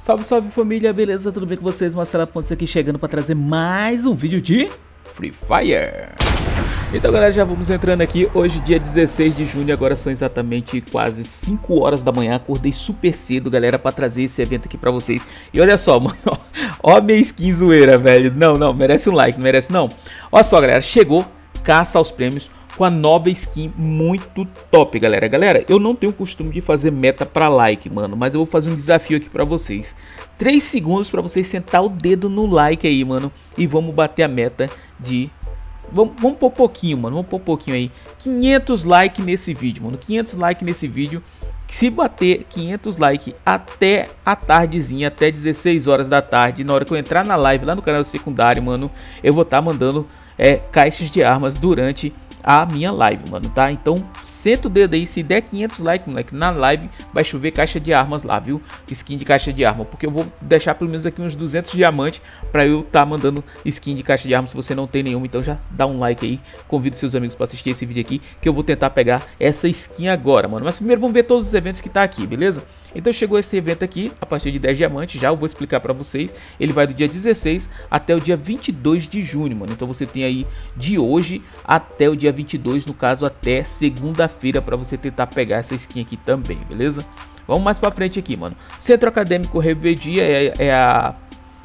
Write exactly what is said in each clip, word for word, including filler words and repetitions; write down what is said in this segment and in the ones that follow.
Salve, salve família, beleza? Tudo bem com vocês? Marcelo Pontes aqui chegando para trazer mais um vídeo de Free Fire. Então galera, já vamos entrando aqui, hoje dia dezesseis de junho, agora são exatamente quase cinco horas da manhã, acordei super cedo galera para trazer esse evento aqui para vocês. E olha só mano, ó a minha skin zoeira velho, não, não, merece um like, não merece não. Olha só galera, chegou caça aos prêmios com a nova skin muito top, galera. Galera, eu não tenho o costume de fazer meta para like, mano, mas eu vou fazer um desafio aqui para vocês. três segundos para vocês sentar o dedo no like aí, mano, e vamos bater a meta de... Vamos, vamos pôr pouquinho, mano, vamos pôr pouquinho aí. quinhentos likes nesse vídeo, mano, quinhentos likes nesse vídeo. Se bater quinhentos likes até a tardezinha, até dezesseis horas da tarde, na hora que eu entrar na live lá no canal secundário, mano, eu vou estar tá mandando é, caixas de armas durante a minha live, mano, tá? Então, senta o dedo aí, se der quinhentos likes, moleque, na live vai chover caixa de armas lá, viu? Skin de caixa de arma, porque eu vou deixar pelo menos aqui uns duzentos diamantes pra eu tá mandando skin de caixa de arma se você não tem nenhuma. Então já dá um like aí, convido seus amigos pra assistir esse vídeo aqui, que eu vou tentar pegar essa skin agora, mano. Mas primeiro vamos ver todos os eventos que tá aqui, beleza? Então chegou esse evento aqui, a partir de dez diamantes, já eu vou explicar pra vocês. Ele vai do dia dezesseis até o dia vinte e dois de junho, mano. Então você tem aí de hoje até o dia vinte e dois, no caso até segunda-feira, para você tentar pegar essa skin aqui também, beleza? Vamos mais para frente aqui, mano. Centro Acadêmico Rebeldia é, é a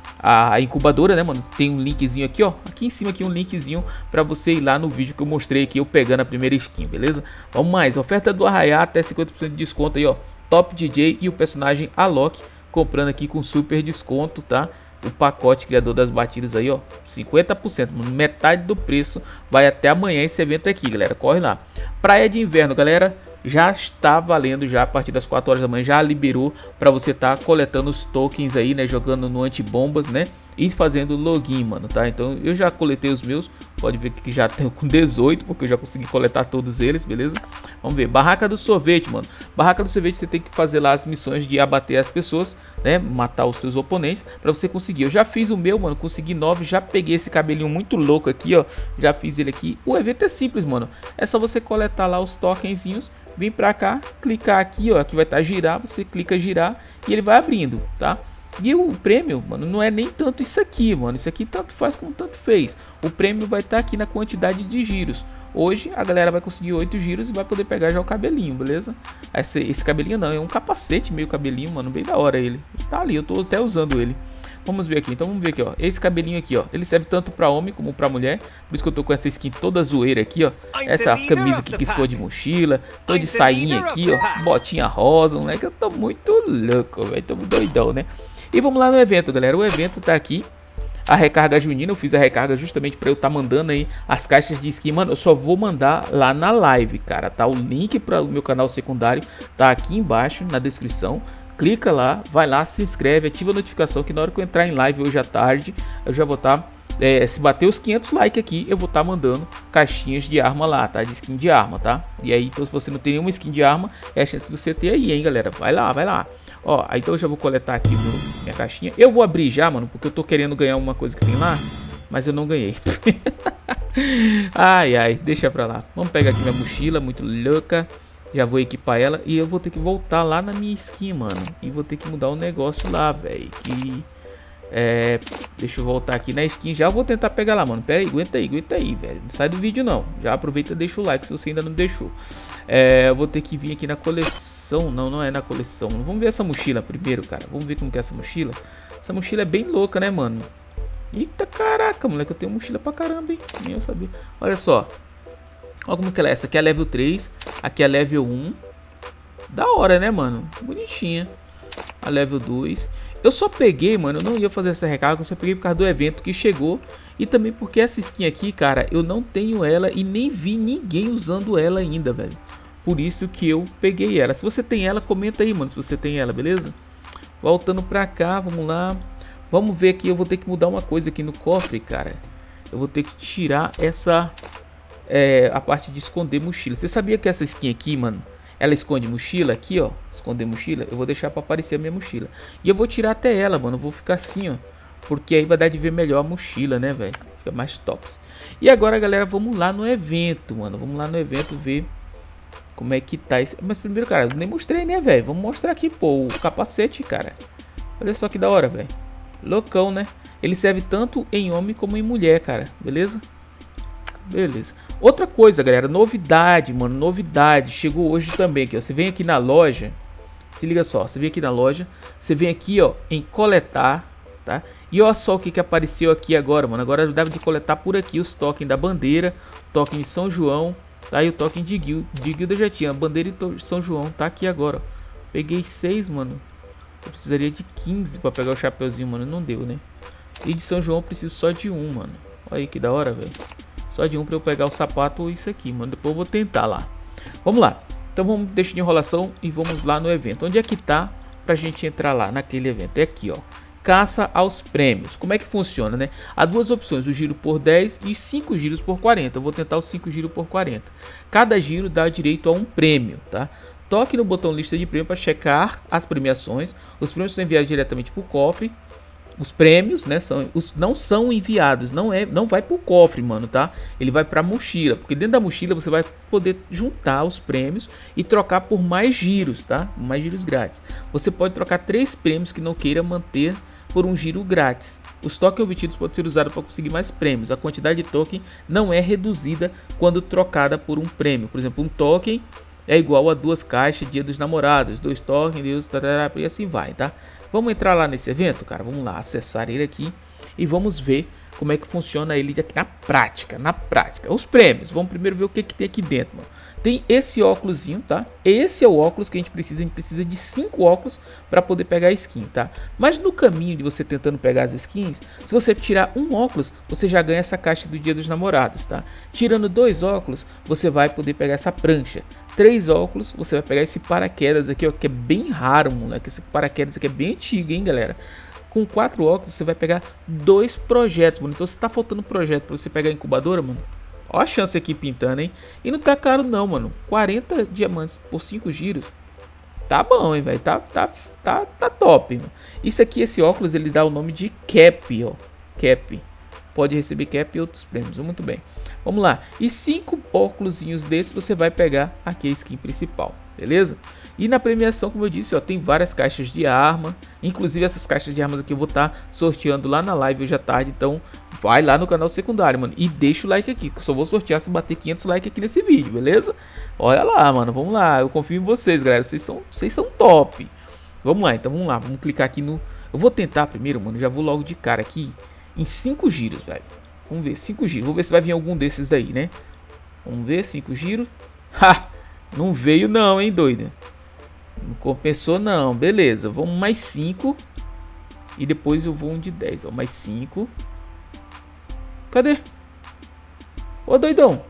a incubadora, né, mano? Tem um linkzinho aqui, ó, aqui em cima aqui um linkzinho para você ir lá no vídeo que eu mostrei aqui, eu pegando a primeira skin, beleza? Vamos mais, oferta do Arraiá até cinquenta por cento de desconto aí, ó. Top D J e o personagem Alok comprando aqui com super desconto, tá? O pacote criador das batidas aí, ó, cinquenta por cento, mano, metade do preço, vai até amanhã esse evento aqui, galera, corre lá. Praia de Inverno, galera, já está valendo já a partir das quatro horas da manhã, já liberou para você tá coletando os tokens aí, né, jogando no antibombas, né, e fazendo login, mano, tá? Então eu já coletei os meus, pode ver que já tenho com dezoito, porque eu já consegui coletar todos eles, beleza? Vamos ver, Barraca do Sorvete, mano. Barraca do Sorvete você tem que fazer lá as missões de abater as pessoas, né, matar os seus oponentes para você conseguir. Eu já fiz o meu, mano, consegui nove, já peguei esse cabelinho muito louco aqui, ó, já fiz ele aqui. O evento é simples, mano, é só você coletar lá os tokenzinhos, vir pra cá, clicar aqui, ó, aqui vai estar tá girar, você clica girar e ele vai abrindo, tá? E o prêmio, mano, não é nem tanto isso aqui, mano, isso aqui tanto faz como tanto fez. O prêmio vai estar tá aqui na quantidade de giros. Hoje a galera vai conseguir oito giros e vai poder pegar já o cabelinho, beleza? Esse, esse cabelinho não, é um capacete meio cabelinho, mano, bem da hora ele. Tá ali, eu tô até usando ele. Vamos ver aqui, então vamos ver aqui, ó, esse cabelinho aqui, ó, ele serve tanto pra homem como pra mulher, por isso que eu tô com essa skin toda zoeira aqui, ó, essa camisa aqui que esconde mochila, tô de sainha aqui, ó, botinha rosa, moleque, eu tô muito louco, velho, tô doidão, né? E vamos lá no evento, galera, o evento tá aqui, a recarga junina, eu fiz a recarga justamente pra eu tá mandando aí as caixas de skin, mano, eu só vou mandar lá na live, cara, tá? O link para o meu canal secundário tá aqui embaixo na descrição. Clica lá, vai lá, se inscreve, ativa a notificação que na hora que eu entrar em live hoje à tarde, eu já vou estar, tá, é, se bater os quinhentos likes aqui, eu vou estar tá mandando caixinhas de arma lá, tá? De skin de arma, tá? E aí, então se você não tem nenhuma skin de arma, é a chance de você ter aí, hein, galera? Vai lá, vai lá. Ó, aí então eu já vou coletar aqui meu, minha caixinha. Eu vou abrir já, mano, porque eu tô querendo ganhar uma coisa que tem lá, mas eu não ganhei. Ai, ai, deixa pra lá. Vamos pegar aqui minha mochila, muito louca. Já vou equipar ela e eu vou ter que voltar lá na minha skin, mano. E vou ter que mudar o negócio lá, velho. Que é... Deixa eu voltar aqui na skin. Já vou tentar pegar lá, mano. Pera aí, aguenta aí, aguenta aí, velho. Não sai do vídeo, não. Já aproveita e deixa o like se você ainda não deixou. É... Eu vou ter que vir aqui na coleção. Não, não é na coleção. Vamos ver essa mochila primeiro, cara. Vamos ver como que é essa mochila. Essa mochila é bem louca, né, mano? Eita, caraca, moleque. Eu tenho mochila pra caramba, hein? Nem eu sabia. Olha só. Olha como que ela é. Essa aqui é level três. Aqui é level um. Da hora, né, mano? Bonitinha. A level dois. Eu só peguei, mano. Eu não ia fazer essa recarga. Eu só peguei por causa do evento que chegou. E também porque essa skin aqui, cara, eu não tenho ela e nem vi ninguém usando ela ainda, velho. Por isso que eu peguei ela. Se você tem ela, comenta aí, mano, se você tem ela, beleza? Voltando pra cá, vamos lá. Vamos ver aqui. Eu vou ter que mudar uma coisa aqui no cofre, cara. Eu vou ter que tirar essa... É, a parte de esconder mochila. Você sabia que essa skin aqui, mano, ela esconde mochila aqui, ó, esconder mochila? Eu vou deixar para aparecer a minha mochila. E eu vou tirar até ela, mano, eu vou ficar assim, ó, porque aí vai dar de ver melhor a mochila, né, velho? Fica mais tops. E agora, galera, vamos lá no evento, mano. Vamos lá no evento ver como é que tá esse... Mas primeiro, cara, eu nem mostrei, né, velho? Vamos mostrar aqui, pô, o capacete, cara. Olha só que da hora, velho. Loucão, né? Ele serve tanto em homem como em mulher, cara. Beleza? Beleza. Outra coisa, galera. Novidade, mano. Novidade. Chegou hoje também aqui, ó. Você vem aqui na loja. Se liga só. Você vem aqui na loja. Você vem aqui, ó, em coletar, tá? E olha só o que que apareceu aqui agora, mano. Agora dá de coletar por aqui os tokens da bandeira, token de São João, tá? E o token de guilda. De guilda já tinha. Bandeira de São João tá aqui agora, ó. Peguei seis, mano. Eu precisaria de quinze pra pegar o chapeuzinho, mano. Não deu, né? E de São João eu preciso só de um, mano. Olha aí que da hora, velho. Só de um pra eu pegar o sapato ou isso aqui, mano. Depois eu vou tentar lá. Vamos lá. Então vamos deixar de enrolação e vamos lá no evento. Onde é que tá pra gente entrar lá naquele evento? É aqui, ó. Caça aos prêmios. Como é que funciona, né? Há duas opções, o giro por dez e cinco giros por quarenta. Eu vou tentar os cinco giros por quarenta. Cada giro dá direito a um prêmio, tá? Toque no botão lista de prêmio para checar as premiações. Os prêmios são enviados diretamente para o cofre. Os prêmios, né, são, os, não são enviados, não é, não vai para o cofre, mano, tá? Ele vai para a mochila, porque dentro da mochila você vai poder juntar os prêmios e trocar por mais giros, tá? Mais giros grátis. Você pode trocar três prêmios que não queira manter por um giro grátis. Os tokens obtidos podem ser usados para conseguir mais prêmios. A quantidade de token não é reduzida quando trocada por um prêmio. Por exemplo, um token é igual a duas caixas Dia dos Namorados, dois tokens, Deus, e assim vai, tá? Vamos entrar lá nesse evento, cara. Vamos lá, acessar ele aqui e vamos ver como é que funciona ele aqui na prática, na prática. Os prêmios, vamos primeiro ver o que que tem aqui dentro, mano. Tem esse óculosinho, tá? Esse é o óculos que a gente precisa, a gente precisa de cinco óculos para poder pegar a skin, tá? Mas no caminho de você tentando pegar as skins, se você tirar um óculos, você já ganha essa caixa do Dia dos Namorados, tá? Tirando dois óculos, você vai poder pegar essa prancha. Três óculos, você vai pegar esse paraquedas aqui, ó, que é bem raro, moleque. Esse paraquedas aqui é bem antigo, hein, galera? Com quatro óculos, você vai pegar dois projetos, mano. Então, se tá faltando projeto para você pegar a incubadora, mano, ó a chance aqui pintando, hein? E não tá caro não, mano. quarenta diamantes por cinco giros. Tá bom, hein, velho? Tá, tá, tá, tá top, mano. Isso aqui, esse óculos, ele dá o nome de Cap, ó. Cap. Pode receber Cap e outros prêmios. Muito bem. Vamos lá. E cinco óculosinhos desses você vai pegar aqui a skin principal. Beleza? E na premiação, como eu disse, ó, tem várias caixas de arma. Inclusive essas caixas de armas aqui eu vou estar tá sorteando lá na live hoje à tarde. Então vai lá no canal secundário, mano. E deixa o like aqui, que eu só vou sortear se bater quinhentos likes aqui nesse vídeo, beleza? Olha lá, mano. Vamos lá. Eu confio em vocês, galera. Vocês são, vocês são top. Vamos lá, então vamos lá. Vamos clicar aqui no... Eu vou tentar primeiro, mano. Já vou logo de cara aqui em cinco giros, velho. Vamos ver, cinco giros. Vou ver se vai vir algum desses daí, né? Vamos ver, cinco giros. Ha! Não veio não, hein, doido? Não compensou não. Beleza, vamos mais cinco. E depois eu vou um de dez, ó. Mais cinco. Cadê? Ô, doidão.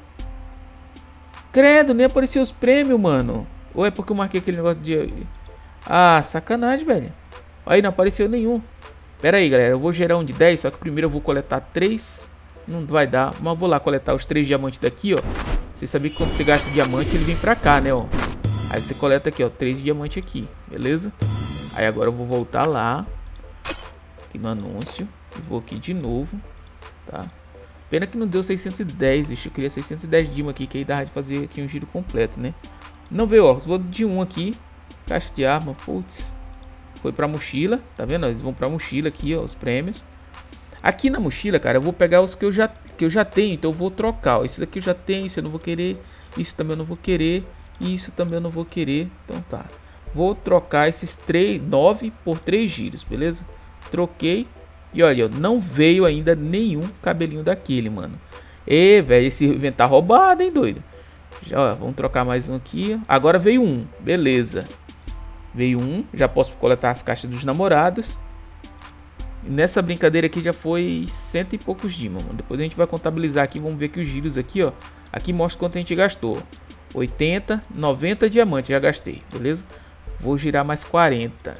Credo, nem apareceu os prêmios, mano. Ou é porque eu marquei aquele negócio de... Ah, sacanagem, velho. Aí não apareceu nenhum. Pera aí, galera. Eu vou gerar um de dez, só que primeiro eu vou coletar três. Não vai dar, mas vou lá coletar os três diamantes daqui, ó. Você sabia que quando você gasta diamante, ele vem pra cá, né, ó. Aí você coleta aqui, ó, três diamantes aqui, beleza? Aí agora eu vou voltar lá, aqui no anúncio, e vou aqui de novo, tá? Pena que não deu seiscentos e dez, bicho. Eu queria seiscentos e dez dimas aqui, que aí dá de fazer aqui um giro completo, né? Não veio óculos, vou de um aqui, caixa de arma, putz. Foi pra mochila, tá vendo? Eles vão pra mochila aqui, ó, os prêmios. Aqui na mochila, cara, eu vou pegar os que eu já, que eu já tenho, então eu vou trocar. Ó. Esse daqui eu já tenho, isso eu não vou querer, isso também eu não vou querer, e isso também eu não vou querer. Então tá, vou trocar esses três, nove por três giros, beleza? Troquei, e olha, ó, não veio ainda nenhum cabelinho daquele, mano. E, velho, esse evento tá roubado, hein, doido? Já, ó, vamos trocar mais um aqui. Agora veio um, beleza. Veio um, já posso coletar as caixas dos namorados. Nessa brincadeira aqui já foi cento e poucos dimas, mano. Depois a gente vai contabilizar aqui, vamos ver que os giros aqui, ó. Aqui mostra quanto a gente gastou. oitenta, noventa diamantes já gastei, beleza? Vou girar mais quarenta.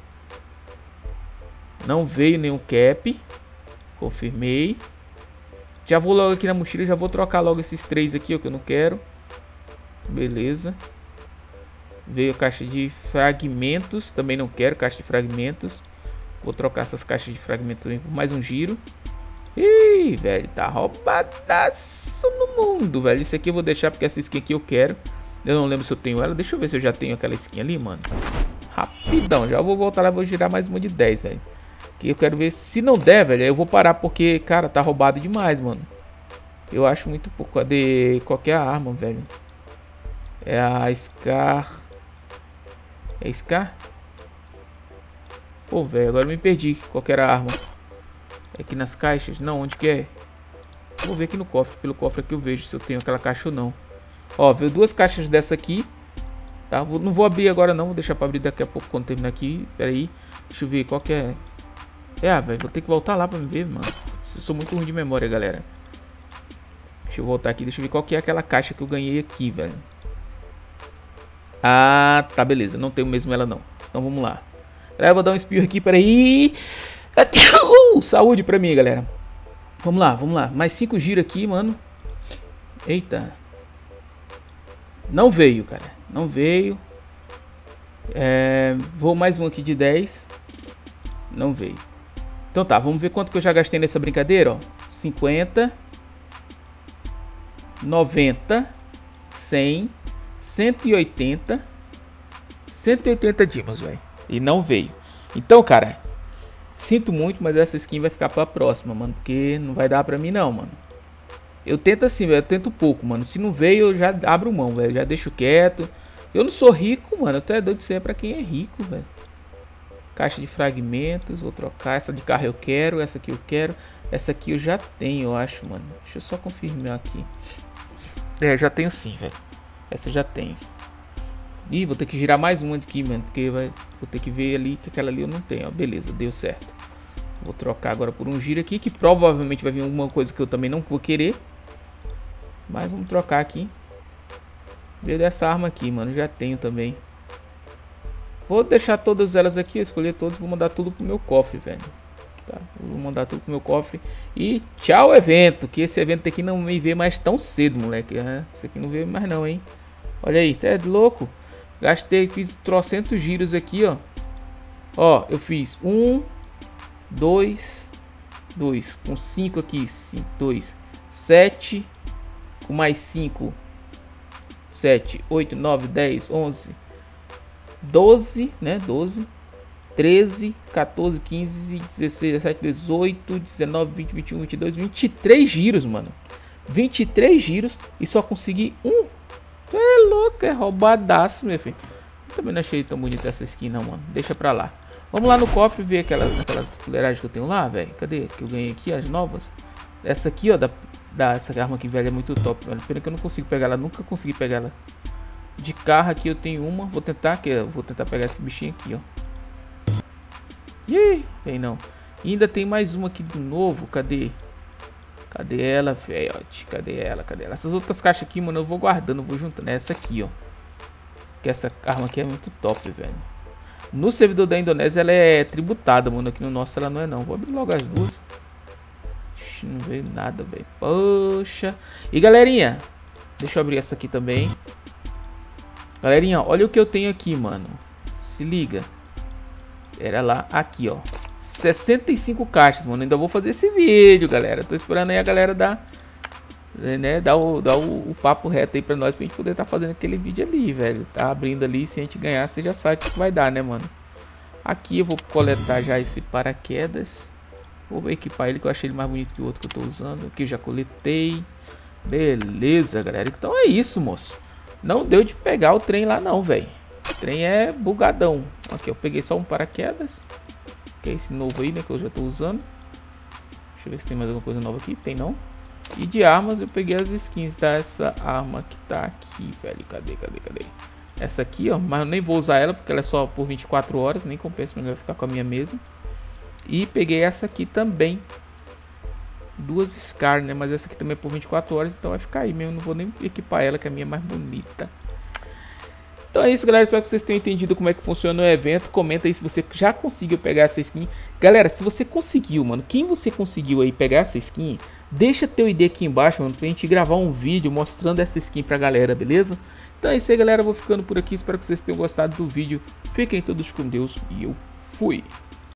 Não veio nenhum cap. Confirmei. Já vou logo aqui na mochila, já vou trocar logo esses três aqui, ó, que eu não quero. Beleza. Veio a caixa de fragmentos, também não quero caixa de fragmentos. Vou trocar essas caixas de fragmentos também por mais um giro. Ih, velho, tá roubadaço no mundo, velho. Isso aqui eu vou deixar porque essa skin aqui eu quero. Eu não lembro se eu tenho ela. Deixa eu ver se eu já tenho aquela skin ali, mano. Rapaz. rapidão. Já vou voltar lá, vou girar mais uma de dez, velho. Que eu quero ver, se não der, velho, eu vou parar porque, cara, tá roubado demais, mano. Eu acho muito pouco de qualquer arma, velho. É a Scar. É Scar? Pô, velho, agora eu me perdi. Qual que era a arma? É aqui nas caixas? Não, onde que é? Vou ver aqui no cofre. Pelo cofre aqui eu vejo se eu tenho aquela caixa ou não. Ó, veio duas caixas dessa aqui. Tá? Não vou abrir agora não. Vou deixar pra abrir daqui a pouco quando terminar aqui. Pera aí. Deixa eu ver qual que é. É, velho. Vou ter que voltar lá pra me ver, mano. Eu sou muito ruim de memória, galera. Deixa eu voltar aqui. Deixa eu ver qual que é aquela caixa que eu ganhei aqui, velho. Ah, tá. Beleza. Não tenho mesmo ela, não. Então vamos lá. Galera, vou dar um espirro aqui. Pera aí. Uh, saúde pra mim, galera. Vamos lá, vamos lá. Mais cinco giros aqui, mano. Eita. Não veio, cara. Não veio. É, vou mais um aqui de dez. Não veio. Então tá, vamos ver quanto que eu já gastei nessa brincadeira, ó. cinquenta. noventa. cem. cento e oitenta. cento e oitenta dimas, velho. E não veio. Então, cara, sinto muito, mas essa skin vai ficar pra próxima, mano. Porque não vai dar pra mim não, mano. Eu tento assim, velho. Eu tento pouco, mano. Se não veio, eu já abro mão, velho. Já deixo quieto. Eu não sou rico, mano. Até doido de ser pra quem é rico, velho. Caixa de fragmentos. Vou trocar. Essa de carro eu quero. Essa aqui eu quero. Essa aqui eu já tenho, eu acho, mano. Deixa eu só confirmar aqui. É, já tenho sim, velho. Essa eu já tenho. Ih, vou ter que girar mais uma aqui, mano. Porque vai, vou ter que ver ali que aquela ali eu não tenho. Ó, beleza, deu certo. Vou trocar agora por um giro aqui. Que provavelmente vai vir alguma coisa que eu também não vou querer. Mas vamos trocar aqui. Veio dessa arma aqui, mano. Já tenho também. Vou deixar todas elas aqui. Escolher todas. Vou mandar tudo pro meu cofre, velho. Tá? Vou mandar tudo pro meu cofre. E tchau, evento. Que esse evento aqui não me vê mais tão cedo, moleque. É, esse aqui não vê mais não, hein. Olha aí, tá louco. Gastei, fiz trocentos giros aqui, ó. Ó, eu fiz um, dois, dois. Com cinco aqui, cinco, dois, sete. Com mais cinco, sete, oito, nove, dez, onze, doze, né? doze, treze, quatorze, quinze, dezesseis, dezessete, dezoito, dezenove, vinte, vinte e um, vinte e dois, vinte e três giros, mano. vinte e três giros e só consegui um. É louco, é roubadaço, meu filho. Eu também não achei tão bonita essa skin, não, mano. Deixa pra lá. Vamos lá no cofre ver aquelas, aquelas fuleiragens que eu tenho lá, velho. Cadê? Que eu ganhei aqui, as novas. Essa aqui, ó, da, da, essa arma aqui, velho, é muito top, velho. Pena que eu não consigo pegar ela, nunca consegui pegar ela. De carro aqui eu tenho uma. Vou tentar, que eu vou tentar pegar esse bichinho aqui, ó. Ih, tem não. E ainda tem mais uma aqui de novo. Cadê? Cadê ela, velho? Cadê ela? Cadê ela? Essas outras caixas aqui, mano, eu vou guardando, vou juntando. Essa aqui, ó. Que essa arma aqui é muito top, velho. No servidor da Indonésia ela é tributada, mano. Aqui no nosso ela não é não. Vou abrir logo as duas. Ixi, não veio nada, velho. Poxa. E galerinha, deixa eu abrir essa aqui também. Galerinha, olha o que eu tenho aqui, mano. Se liga. Era lá, aqui, ó. sessenta e cinco caixas, mano. Ainda vou fazer esse vídeo, galera. Tô esperando aí a galera dar, né, dar, o, dar o, o papo reto aí pra nós, pra gente poder estar tá fazendo aquele vídeo ali, velho. Tá abrindo ali, se a gente ganhar, você já sabe o que vai dar, né, mano. Aqui eu vou coletar já esse paraquedas. Vou equipar ele, que eu achei ele mais bonito que o outro que eu tô usando. Aqui eu já coletei. Beleza, galera. Então é isso, moço. Não deu de pegar o trem lá não, velho. O trem é bugadão. Aqui eu peguei só um paraquedas. Que é esse novo aí, né, que eu já tô usando. Deixa eu ver se tem mais alguma coisa nova aqui. Tem não. E de armas eu peguei as skins dessa arma que tá aqui, velho. Cadê, cadê, cadê? Essa aqui, ó. Mas eu nem vou usar ela porque ela é só por vinte e quatro horas. Nem compensa pra mim ficar com a minha mesmo. E peguei essa aqui também. Duas Scar, né? Mas essa aqui também é por vinte e quatro horas. Então vai ficar aí mesmo. Não vou nem equipar ela, que a minha é mais bonita. Então é isso, galera. Espero que vocês tenham entendido como é que funciona o evento. Comenta aí se você já conseguiu pegar essa skin. Galera, se você conseguiu, mano, quem você conseguiu aí pegar essa skin, deixa teu I D aqui embaixo, mano, pra gente gravar um vídeo mostrando essa skin pra galera, beleza? Então é isso aí, galera. Eu vou ficando por aqui. Espero que vocês tenham gostado do vídeo. Fiquem todos com Deus e eu fui.